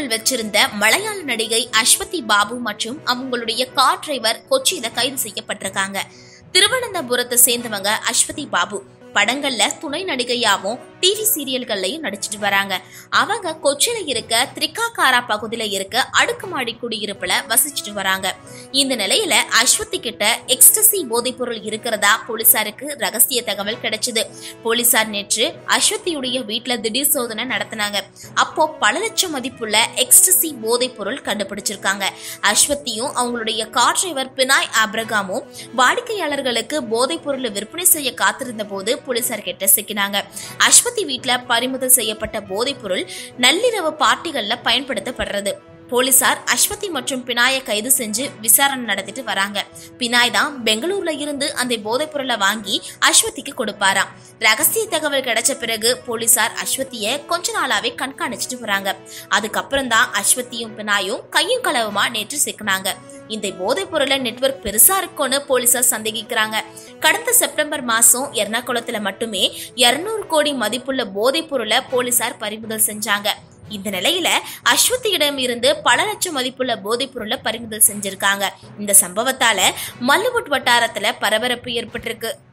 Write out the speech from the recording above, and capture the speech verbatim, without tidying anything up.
பொருள் வச்சிருந்த மலையாள நடிகை அஸ்வதி பாபு மற்றும் அவங்களுடைய கார் டிரைவர் கொச்சியில கைது செய்யப்பட்டிருக்காங்க. திருவனந்தபுரத்தை சேர்ந்தவங்க அஸ்வதி பாபு படங்கள்ல துணை நடிகையாவும் டிவி சீரியல்கள்லயும் நடிச்சிட்டு வராங்க. அவங்க கொச்சியில இருக்க திரிக்காக்காரா பகுதியில இருக்க அடுக்குமாடி குடியிருப்புல வசிச்சுட்டு வராங்க. இந்த நிலையில அஸ்வதி கிட்ட எக்ஸ்டசி போதைப் பொருள் இருக்கிறதா போலீசாருக்கு ரகசிய தகவல் கிடைச்சது. போலீசார் நேற்று அஸ்வதியுடைய வீட்டுல திடீர் சோதனை நடத்தினாங்க. அப்போ பல லட்சம் மதிப்புள்ள எக்ஸ்டசி போதைப் பொருள் கண்டுபிடிச்சிருக்காங்க. அஸ்வதியும் அவங்களுடைய கார் டிரைவர் பினாய் ஆப்ரகாமும் வாடிக்கையாளர்களுக்கு போதைப் பொருளை விற்பனை செய்ய காத்திருந்த போது போலீசார் கிட்ட சிக்கினாங்க. அஸ்வதி வீட்டுல பறிமுதல் செய்யப்பட்ட போதைப் பொருள் நள்ளிரவு பார்ட்டிகள்ல பயன்படுத்தப்படுறது. போலீசார் அஸ்வதி மற்றும் பினாயை கைது செஞ்சு விசாரணை நடத்திட்டு வராங்க. பினாய் தான் பெங்களூர்ல இருந்து அந்த போதைப் பொருளை வாங்கி அஸ்வதிக்கு கொடுப்பாராம். ரகசிய தகவல் கிடைச்ச பிறகு போலீசார் அஸ்வதிய கொஞ்ச நாளாவே கண்காணிச்சுட்டு வராங்க. அதுக்கப்புறம் தான் அஸ்வதியும் பினாயும் கையும் களவுமா நேற்று சிக்கினாங்க. இந்த போதைப் பொருளை நெட்வொர்க் பெருசா இருக்கும்னு போலீசார் சந்தேகிக்கிறாங்க. கடந்த செப்டம்பர் மாசம் எர்ணாகுளத்துல மட்டுமே இருநூறு கோடி மதிப்புள்ள போதைப் பொருளை போலீசார் பறிமுதல் செஞ்சாங்க. இந்த நிலையில அஸ்வதியிடம் இருந்து பல லட்சம் மதிப்புள்ள போதைப் பொருளை பறிமுதல் செஞ்சிருக்காங்க. இந்த சம்பவத்தால மல்லுவுட் வட்டாரத்துல பரபரப்பு ஏற்பட்டிருக்கு.